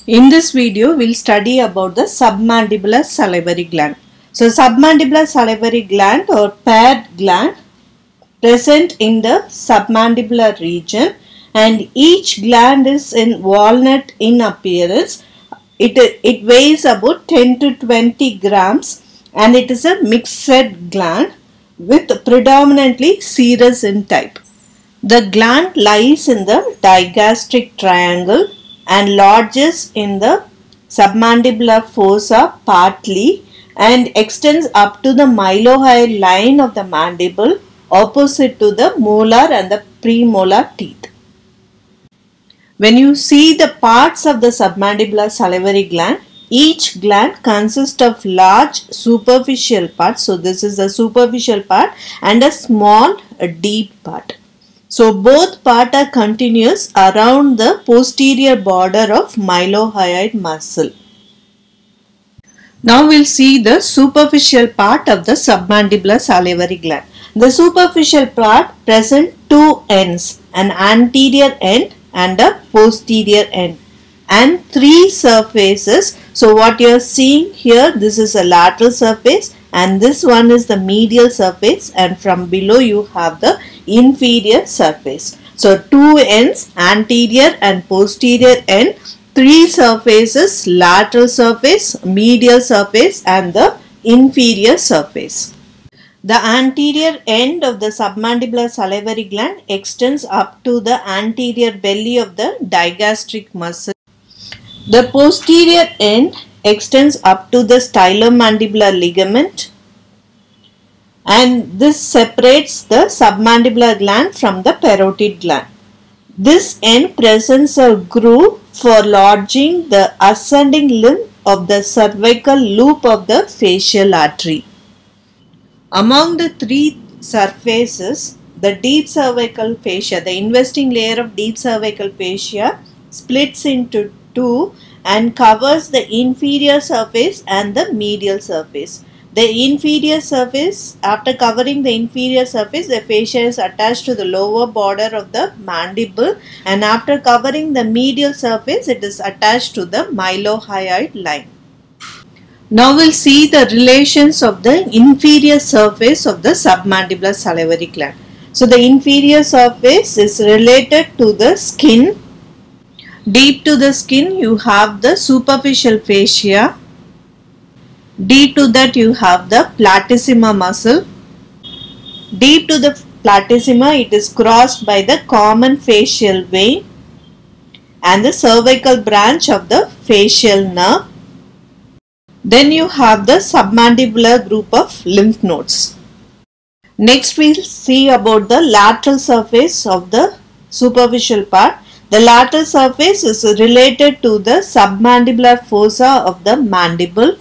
In this video, we'll study about the submandibular salivary gland. So, submandibular salivary gland or paired gland present in the submandibular region, and each gland is in walnut in appearance. It weighs about 10 to 20 grams and it is a mixed gland with predominantly serous in type. The gland lies in the digastric triangle and lodges in the submandibular fossa partly and extends up to the mylohyoid line of the mandible opposite to the molar and the premolar teeth. When you see the parts of the submandibular salivary gland, each gland consists of large superficial part. So this is the superficial part and a small deep part. So both parts are continuous around the posterior border of mylohyoid muscle. Now we'll see the superficial part of the submandibular salivary gland. The superficial part presents two ends, an anterior end and a posterior end, and three surfaces. So what you are seeing here, this is a lateral surface and this one is the medial surface, and from below you have the inferior surface. So two ends, anterior and posterior end, three surfaces, lateral surface, medial surface and the inferior surface. The anterior end of the submandibular salivary gland extends up to the anterior belly of the digastric muscle. The posterior end extends up to the stylomandibular ligament, and this separates the submandibular gland from the parotid gland. This end presents a groove for lodging the ascending limb of the cervical loop of the facial artery. Among the three surfaces, the deep cervical fascia, the investing layer of deep cervical fascia, splits into two and covers the inferior surface and the medial surface. The inferior surface, after covering the inferior surface, the fascia is attached to the lower border of the mandible, and after covering the medial surface, it is attached to the mylohyoid line. Now we'll see the relations of the inferior surface of the submandibular salivary gland. So the inferior surface is related to the skin. Deep to the skin you have the superficial fascia. Deep to that you have the platysma muscle. Deep to the platysma it is crossed by the common facial vein and the cervical branch of the facial nerve. Then you have the submandibular group of lymph nodes. Next we will see about the lateral surface of the superficial part. The lateral surface is related to the submandibular fossa of the mandible.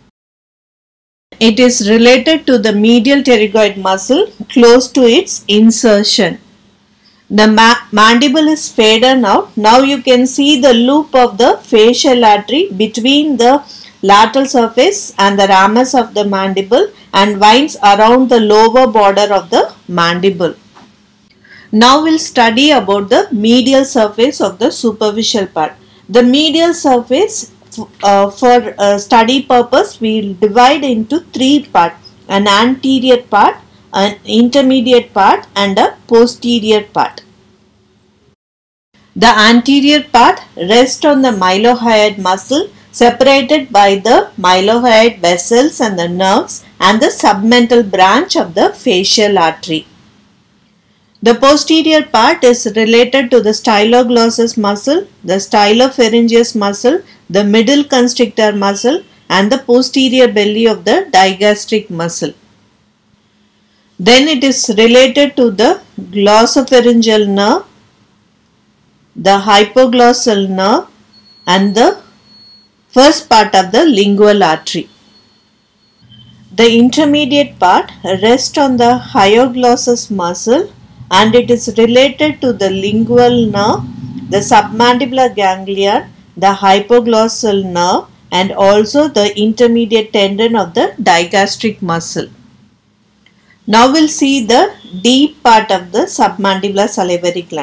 It is related to the medial pterygoid muscle close to its insertion. The mandible is faded out. Now you can see the loop of the facial artery between the lateral surface and the ramus of the mandible and winds around the lower border of the mandible. Now we'll study about the medial surface of the superficial part. The medial surface, for study purpose, we'll divide into three parts: an anterior part, an intermediate part and a posterior part. The anterior part rests on the mylohyoid muscle separated by the mylohyoid vessels and the nerves and the submental branch of the facial artery. The posterior part is related to the styloglossus muscle, the stylopharyngeus muscle, the middle constrictor muscle and the posterior belly of the digastric muscle. Then it is related to the glossopharyngeal nerve, the hypoglossal nerve and the first part of the lingual artery. The intermediate part rests on the hyoglossus muscle and it is related to the lingual nerve, the submandibular ganglion, the hypoglossal nerve and also the intermediate tendon of the digastric muscle. Now we'll see the deep part of the submandibular salivary gland.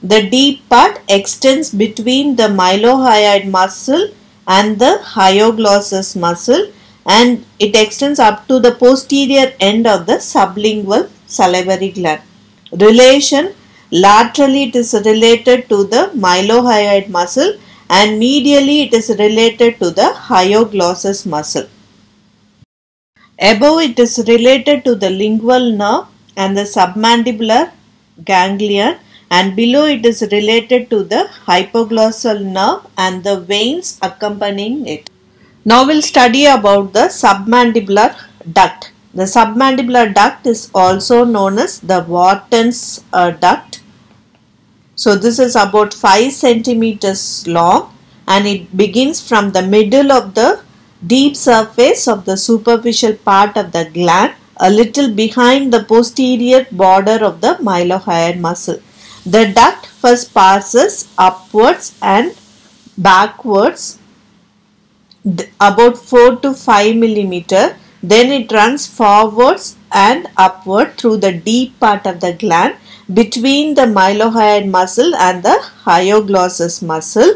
The deep part extends between the mylohyoid muscle and the hyoglossus muscle, and it extends up to the posterior end of the sublingual salivary gland. Relation: laterally it is related to the mylohyoid muscle and medially it is related to the hyoglossus muscle. Above it is related to the lingual nerve and the submandibular ganglion, and below it is related to the hypoglossal nerve and the veins accompanying it. Now we'll study about the submandibular duct. The submandibular duct is also known as the Wharton's duct. So this is about 5 centimeters long and it begins from the middle of the deep surface of the superficial part of the gland, a little behind the posterior border of the mylohyoid muscle. The duct first passes upwards and backwards about 4 to 5 millimeter. Then it runs forwards and upward through the deep part of the gland between the mylohyoid muscle and the hyoglossus muscle,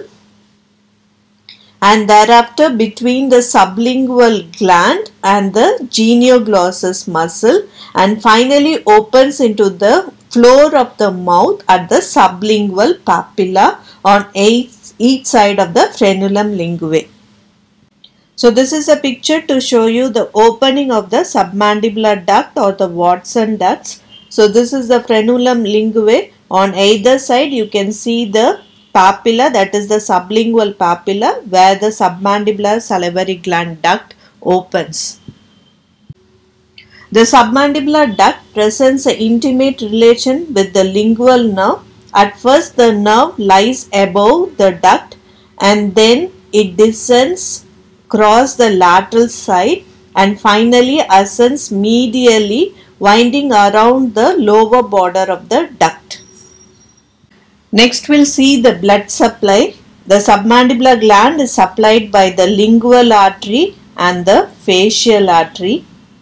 and thereafter between the sublingual gland and the genioglossus muscle, and finally opens into the floor of the mouth at the sublingual papilla on each side of the frenulum linguae. So this is a picture to show you the opening of the submandibular duct or the Wharton ducts. So this is the frenulum linguae. On either side you can see the papilla, that is the sublingual papilla, where the submandibular salivary gland duct opens. The submandibular duct presents an intimate relation with the lingual nerve. At first the nerve lies above the duct and then it descends across the lateral side and finally ascends medially, winding around the lower border of the duct. Next we'll see the blood supply. The submandibular gland is supplied by the lingual artery and the fascial artery,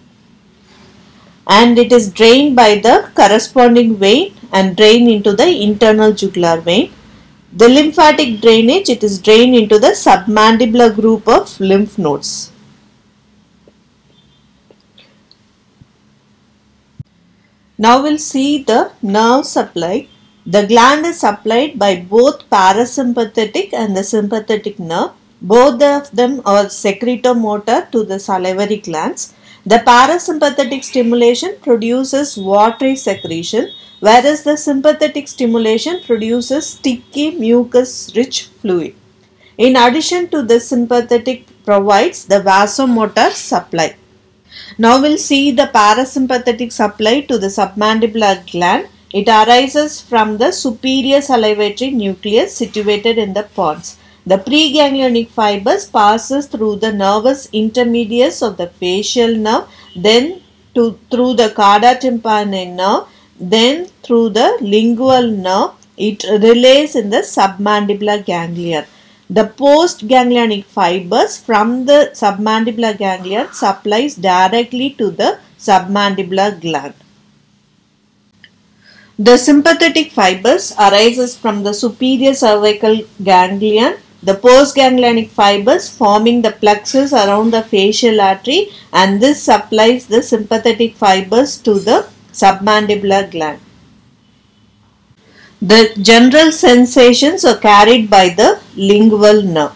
and it is drained by the corresponding vein and drained into the internal jugular vein. The lymphatic drainage, it is drained into the submandibular group of lymph nodes. Now we'll see the nerve supply. The gland is supplied by both parasympathetic and the sympathetic nerve. Both of them are secretomotor to the salivary glands. The parasympathetic stimulation produces watery secretion, whereas the sympathetic stimulation produces sticky mucus-rich fluid. In addition to the sympathetic provides the vasomotor supply. Now we'll see the parasympathetic supply to the submandibular gland. It arises from the superior salivary nucleus situated in the pons. The preganglionic fibers passes through the nervous intermediates of the facial nerve, then through the cauda tympani nerve, then through the lingual nerve. It relays in the submandibular ganglion. The postganglionic fibers from the submandibular ganglion supplies directly to the submandibular gland. The sympathetic fibers arises from the superior cervical ganglion, the postganglionic fibers forming the plexus around the facial artery, and this supplies the sympathetic fibers to the submandibular gland. The general sensations are carried by the lingual nerve.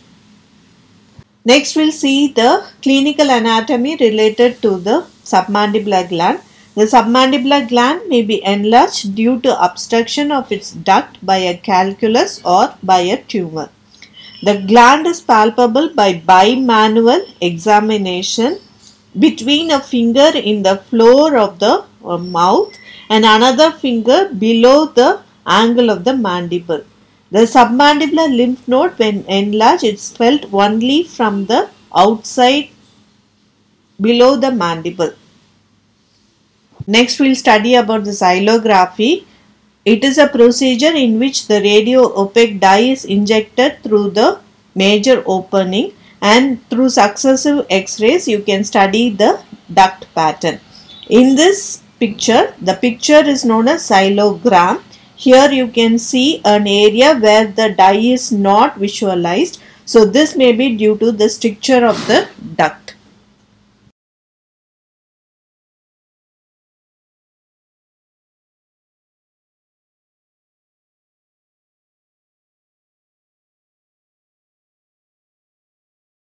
Next we'll see the clinical anatomy related to the submandibular gland. The submandibular gland may be enlarged due to obstruction of its duct by a calculus or by a tumor. The gland is palpable by bimanual examination between a finger in the floor of the mouth and another finger below the angle of the mandible. The submandibular lymph node, when enlarged, is felt only from the outside below the mandible. Next we'll study about the xylography. It is a procedure in which the radio-opaque dye is injected through the major opening, and through successive X-rays you can study the duct pattern. In this picture, the picture is known as xylogram. Here you can see an area where the dye is not visualized. So this may be due to the stricture of the duct.